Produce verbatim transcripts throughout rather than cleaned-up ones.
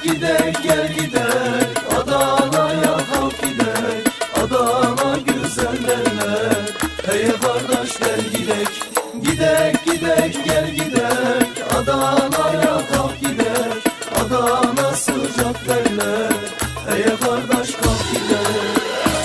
gidek gel gidek Adana'ya halk gidek Adana güzel derler. Hey kardeş gel gidek Gidek gidek gel gidek Adana'ya halk gidek Adana sıcak derler. Hey kardeş kalk gidek.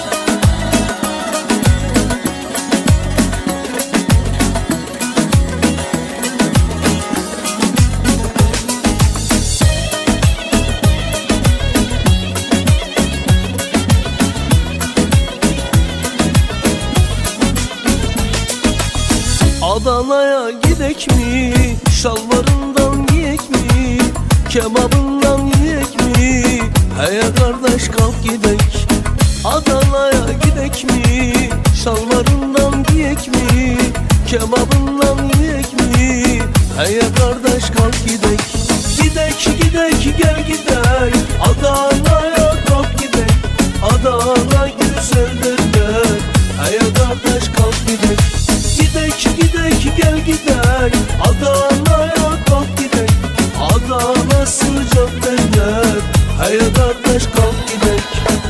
Adana'ya gidek mi? Şalvarından giyek mi? Kebabından yiyek mi? Hey kardeş kalk gidek Adana'ya gidek mi? Şalvarından giyek mi? Kebabından yiyek mi? Hey kardeş kalk gidek. Gidek gidek gel gidek Adana'ya kalk gidek Adana güzel derler. Hey kardeş kalk gidek. Gidek gidek gel gidek Adana'ya kalk gidek Adana sıcak derler. Hey kardeş kalk gidek.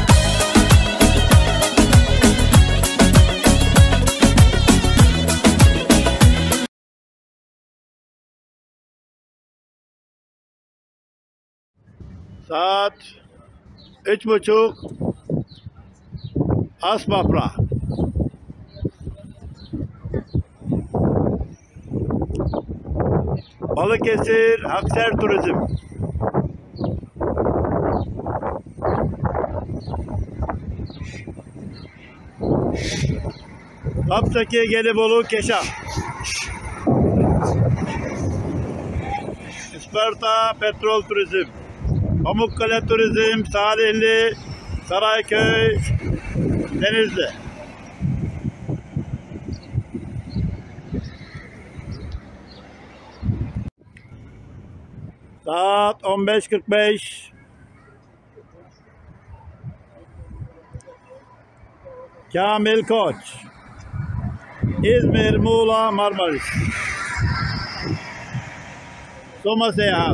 Saat üç buçuk Asmafra. Balıkesir Akser Turizm. Kapsaki Gelibolu Keşan. Isparta Petrol Turizm. Pamukkale Turizm, Salihli, Sarayköy, Denizli. Saat on beş kırk beş. Kamil Koç. İzmir, Muğla, Marmaris. Soma Seyahat.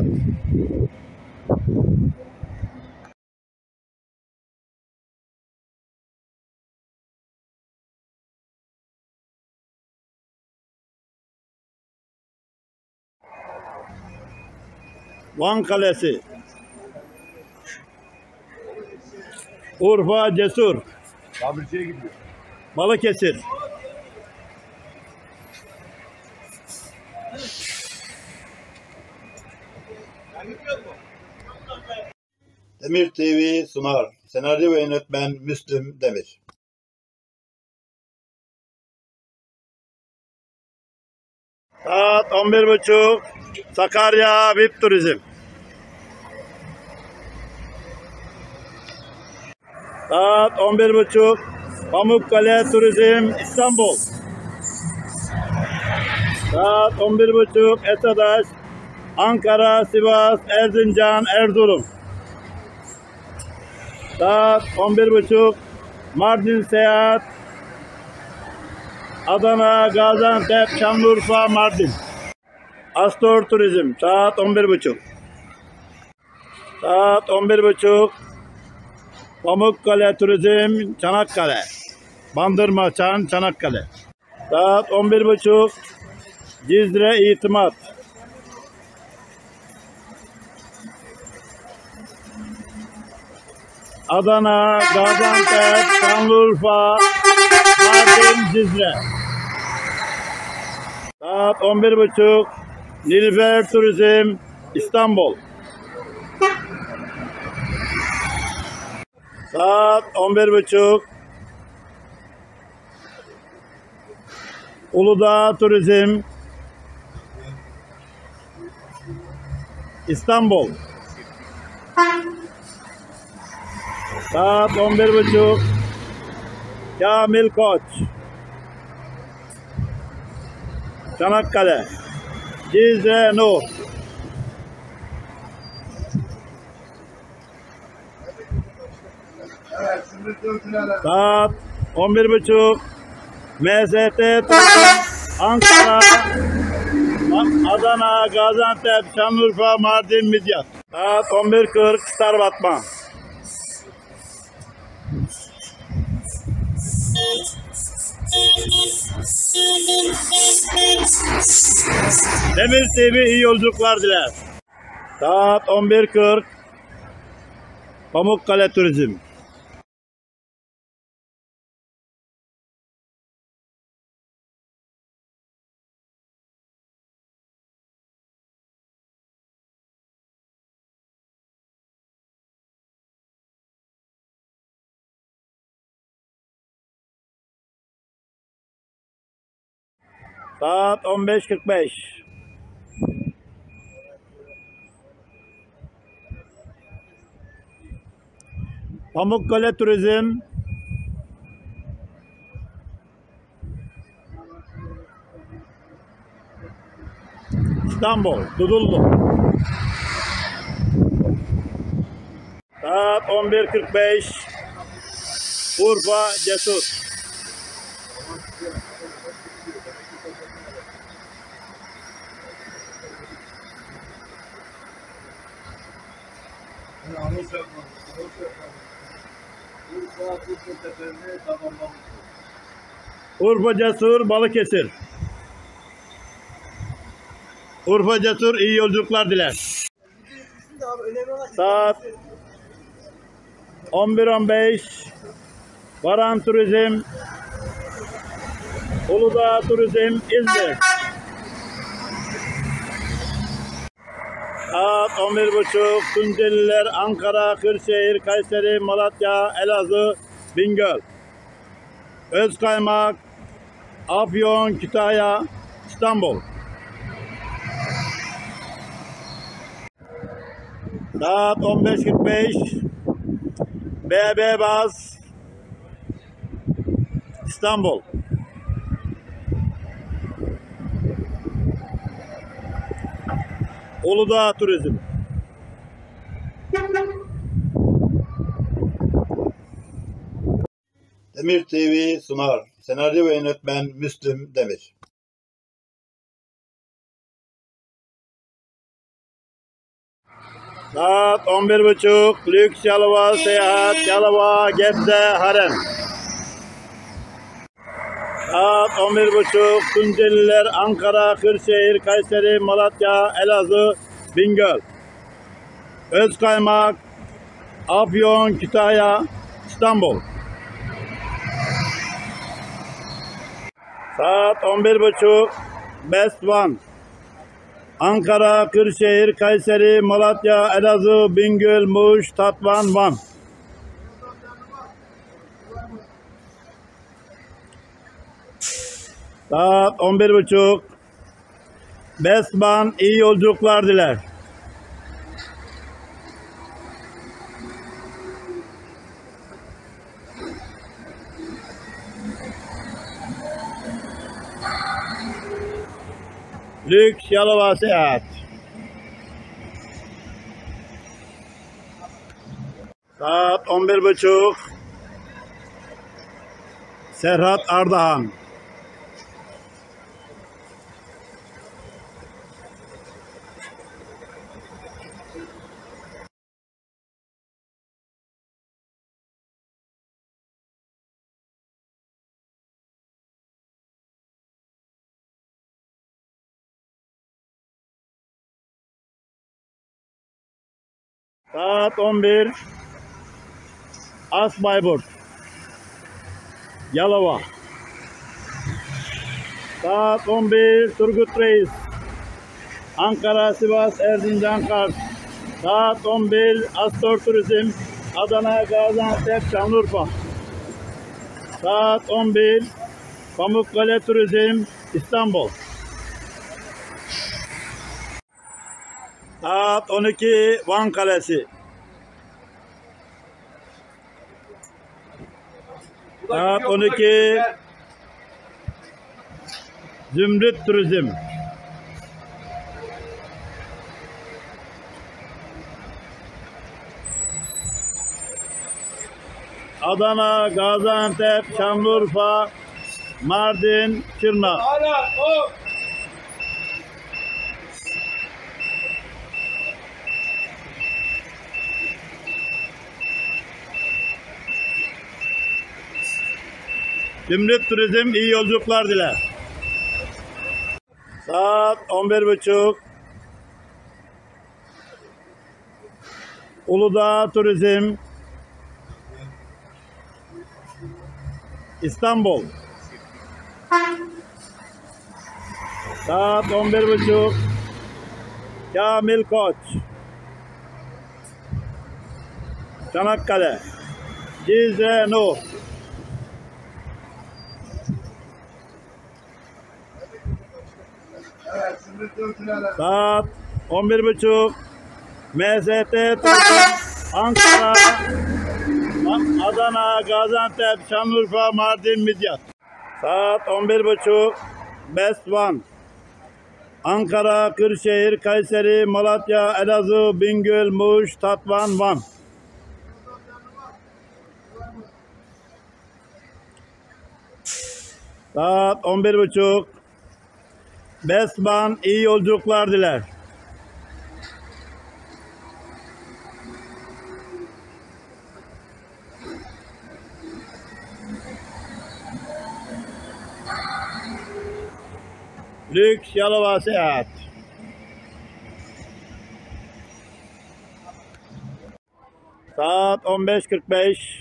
Van Kalesi. Urfa Cesur. Balıkesir. Demir T V sunar. Senaryo ve yönetmen Müslüm Demir. Saat on bir buçuk. Sakarya V I P Turizm. Saat on bir buçuk. Pamukkale Turizm İstanbul. Saat on bir buçuk. Esadaş Ankara, Sivas, Erzincan, Erzurum. Saat on bir buçuk. Mardin Seyahat Adana, Gaziantep, Şanlıurfa, Mardin. Astor Turizm. Saat on bir buçuk. Saat on bir buçuk. Pamukkale Turizm Çanakkale. Bandırma, Çan, Çanakkale. Saat on bir buçuk. Cizre İtimat. Adana, Gaziantep, Şanlıurfa, Mardin, Cizre. Saat on bir buçuk. Nilüfer Turizm İstanbul. Saat on bir buçuk. Uludağ Turizm İstanbul. Saat on bir buçuk. Kamil Koç Çanakkale. Cizre Nur. Saat on bir buçuk. M S T Ankara, Adana, Gaziantep, Şanlıurfa, Mardin, Midyat. Saat on bir kırk Star Batman. Demir T V iyi yolculuklar diler. Saat on bir kırk Pamukkale Turizm. Saat on beş kırk beş. Pamukkale Turizm. İstanbul, Dudullu. Saat on bir kırk beş. Urfa, Cesur. Urfa Cesur, Balıkesir. Urfa Cesur iyi yolculuklar diler. Saat on bir on beş Varan Turizm, Uludağ Turizm, İzmir. Saat on bir buçuk Tunceliler, Ankara, Kırşehir, Kayseri, Malatya, Elazığ, Bingöl. Özkaymak, Afyon, Kütahya, İstanbul. Saat on beş kırk beş B B Baz, İstanbul. Uludağ Turizm. Demir T V sunar. Senaryo ve yönetmen Müslüm Demir. Saat on bir buçuk Lüks Yalova Seyahat, Yalova, Gebze, Harem. Saat on bir buçuk Tunceliler, Ankara, Kırşehir, Kayseri, Malatya, Elazığ, Bingöl. Özkaymak, Afyon, Kütahya, İstanbul. Saat on bir buçuk Best One. Ankara, Kırşehir, Kayseri, Malatya, Elazığ, Bingöl, Muş, Tatvan, Van. Saat on bir buçuk Best One iyi yolculuklar diler. Lüks Yalova Seyahat. Saat on bir buçuk Serhat Ardahan. Saat on bir As Bayburt, Yalova. Saat on bir Turgut Reis, Ankara, Sivas, Erzincan, Kars. Saat on bir Astor Turizm, Adana, Gaziantep, Şanlıurfa. Saat on bir Pamukkale Turizm, İstanbul. Saat on iki Van Kalesi. Saat on iki Zümrüt Turizm. Adana, Gaziantep, Şanlıurfa, Mardin, Şırnak. Zümrüt Turizm iyi yolculuklar diler. Saat on bir buçuk. Uludağ Turizm İstanbul. Saat on bir buçuk. Kamil Koç Çanakkale. Cizre Nuh. Saat on bir buçuk. M S T Ankara, Adana, Gaziantep, Şanlıurfa, Mardin, Midyat. Saat on bir buçuk. Best One Ankara, Kırşehir, Kayseri, Malatya, Elazığ, Bingöl, Muş, Tatvan, Van. Saat on bir buçuk. Best One iyi yolculuklar diler. Lüks Yalova Seyahat. Saat on beş kırk beş.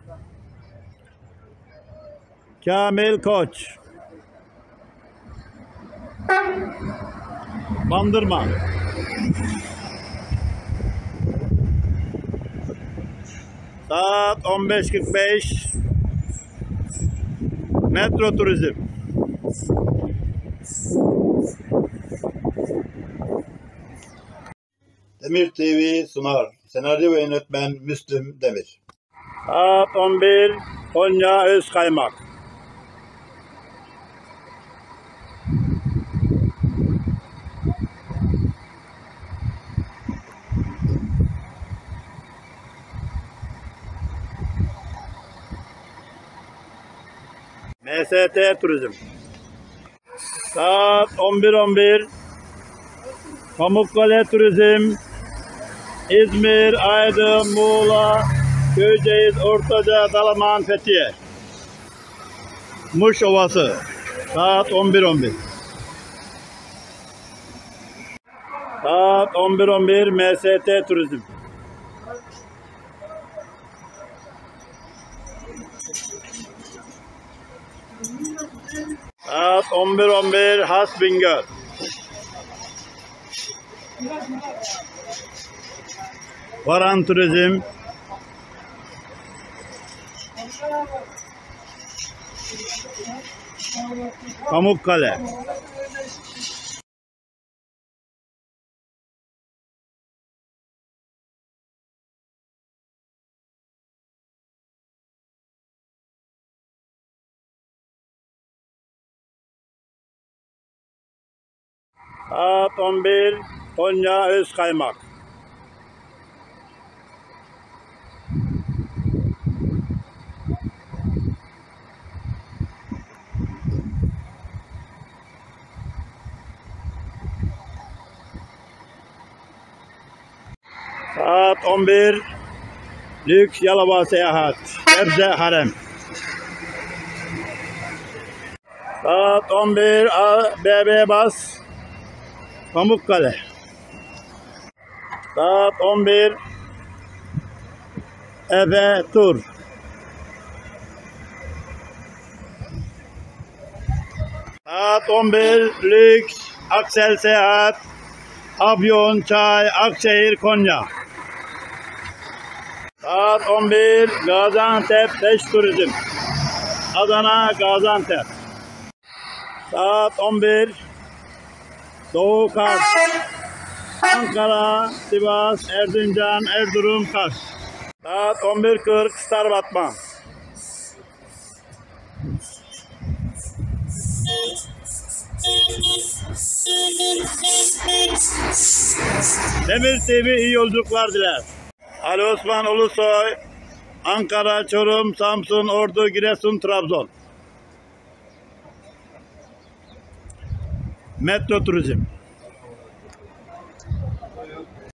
Kamil Koç Bandırma. Saat on beş kırk beş. Metro Turizm. Demir T V sunar. Senaryo ve yönetmen Müslüm Demir. Saat on bir. Konya Özkaymak. M S T Turizm. Saat on bir on bir. Pamukkale Turizm. İzmir, Aydın, Muğla, Köyceğiz, Ortaca, Dalaman, Fethiye. Muş Ovası. Saat on bir on bir. Saat on bir on bir. M S T Turizm. Saat on bir on bir. Has Bingöl. Varan Turizm. Pamukkale. Saat on bir. Konya Özkaymak. Saat on bir. Lüks Yalova Seyahat. Gebze Harem. Saat on bir. B B Bas. Pamukkale. Saat on bir. Efe Tur. Saat on bir. Lüks Aksel Seyahat. Afyon, Çay, Akşehir, Konya. Saat on bir. Gaziantep Beş Turizm. Adana, Gaziantep. Saat on bir. Doğu Kars. Ankara, Sivas, Erzincan, Erzurum, Kars. Saat on bir kırk. Star Batman. Demir T V iyi yolculuklar diler. Ali Osman Ulusoy, Ankara, Çorum, Samsun, Ordu, Giresun, Trabzon. Metro Turizm.